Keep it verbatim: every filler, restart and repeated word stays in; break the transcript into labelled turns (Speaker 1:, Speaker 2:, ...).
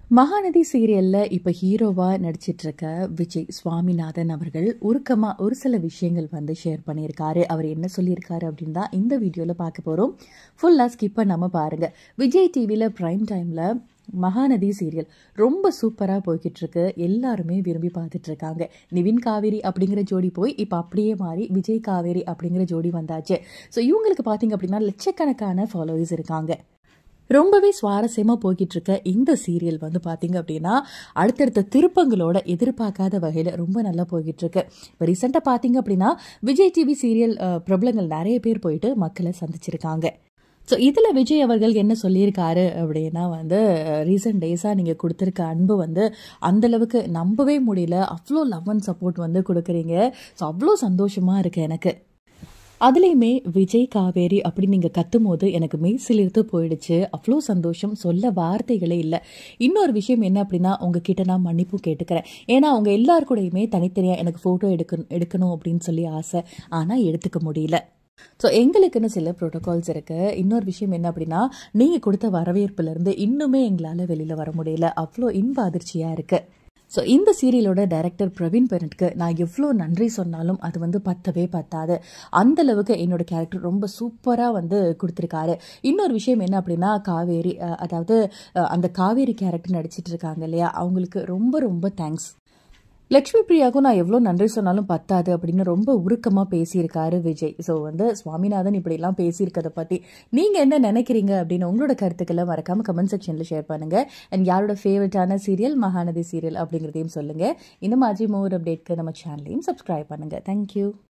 Speaker 1: மகாநதி சீரியல்ல இப்ப ஹீரோவா நடிச்சிட்டு இருக்க விஜய் சுவாமிநாதன் அவர்கள் உருக்கமா ஒரு சில விஷயங்கள் வந்து ஷேர் பண்ணியிருக்காரு. அவர் என்ன சொல்லியிருக்காரு அப்படின்னு தான் இந்த வீடியோல பார்க்க போறோம். ஃபுல்லா ஸ்கிப் பண்ணாம பாருங்க. விஜய் டிவில பிரைம் டைம்ல மகாநதி சீரியல் ரொம்ப சூப்பராக போய்கிட்டு இருக்கு. எல்லாருமே விரும்பி பார்த்துட்டு இருக்காங்க. நிவின் காவேரி அப்படிங்கிற ஜோடி போய் இப்போ அப்படியே மாறி விஜய் காவேரி அப்படிங்கிற ஜோடி வந்தாச்சு. ஸோ இவங்களுக்கு பார்த்தீங்க அப்படின்னா லட்சக்கணக்கான ஃபாலோவர்ஸ் இருக்காங்க. ரொம்பவே சுவாரஸ்யமாக போய்கிட்டு இருக்க இந்த சீரியல் வந்து பார்த்தீங்க அப்படின்னா அடுத்தடுத்த திருப்பங்களோட எதிர்பார்க்காத வகையில் ரொம்ப நல்லா போய்கிட்டு இருக்கு. இப்போ ரீசெண்டாக பார்த்தீங்க அப்படின்னா விஜய் டிவி சீரியல் பிரபலங்கள் நிறைய பேர் போயிட்டு மக்களை சந்திச்சிருக்காங்க. ஸோ இதில் விஜய் அவர்கள் என்ன சொல்லியிருக்காரு அப்படின்னா வந்து ரீசெண்ட் டேஸாக நீங்கள் கொடுத்துருக்க அன்பு வந்து அந்தளவுக்கு நம்பவே முடியல. அவ்வளோ லவ் அண்ட் சப்போர்ட் வந்து கொடுக்குறீங்க. ஸோ அவ்வளோ சந்தோஷமாக இருக்குது எனக்கு. அதுலேயுமே விஜய் காவேரி அப்படி நீங்கள் கத்தும் போது எனக்கு மெய் சிலிர்த்து போயிடுச்சு. அவ்வளோ சந்தோஷம், சொல்ல வார்த்தைகளே இல்லை. இன்னொரு விஷயம் என்ன அப்படின்னா உங்ககிட்ட நான் மன்னிப்பும் கேட்டுக்கிறேன். ஏன்னா அவங்க எல்லாருக்கூடையுமே தனித்தனியாக எனக்கு ஃபோட்டோ எடுக்கணும் எடுக்கணும் அப்படின்னு சொல்லி ஆசை, ஆனால் எடுத்துக்க முடியல. ஸோ எங்களுக்குன்னு சில ப்ரோட்டோகால்ஸ் இருக்குது. இன்னொரு விஷயம் என்ன அப்படின்னா நீங்கள் கொடுத்த வரவேற்புலேருந்து இன்னுமே எங்களால் வெளியில் வர முடியல. அவ்வளோ இன்ப அதிர்ச்சியாக இருக்குது. ஸோ இந்த சீரியலோட டைரக்டர் பிரவீன் பெனட்க்கு நான் எவ்வளோ நன்றி சொன்னாலும் அது வந்து பத்தவே பத்தாது. அந்தளவுக்கு என்னோட கேரக்டர் ரொம்ப சூப்பராக வந்து கொடுத்துருக்காரு. இன்னொரு விஷயம் என்ன அப்படின்னா காவேரி, அதாவது அந்த காவேரி கேரக்டர் நடிச்சிட்டு இருக்காங்க இல்லையா, அவங்களுக்கு ரொம்ப ரொம்ப தேங்க்ஸ். லக்ஷ்மி பிரியாவுக்கும் நான் எவ்வளோ நன்றி சொன்னாலும் பத்தாது அப்படின்னு ரொம்ப உருக்கமாக பேசியிருக்காரு விஜய். ஸோ வந்து சுவாமிநாதன் இப்படிலாம் பேசியிருக்கதை பற்றி நீங்கள் என்ன நினைக்கிறீங்க அப்படின்னு உங்களோட கருத்துக்களை மறக்காமல் கமெண்ட் செக்ஷனில் ஷேர் பண்ணுங்கள். அண்ட் யாரோட ஃபேவரட்டான சீரியல் மகாநதி சீரியல் அப்படிங்கிறதையும் சொல்லுங்கள். இந்த மாதிரி மோர் அப்டேட்க்கு நம்ம சேனலையும் சப்ஸ்கிரைப் பண்ணுங்கள். தேங்க்யூ.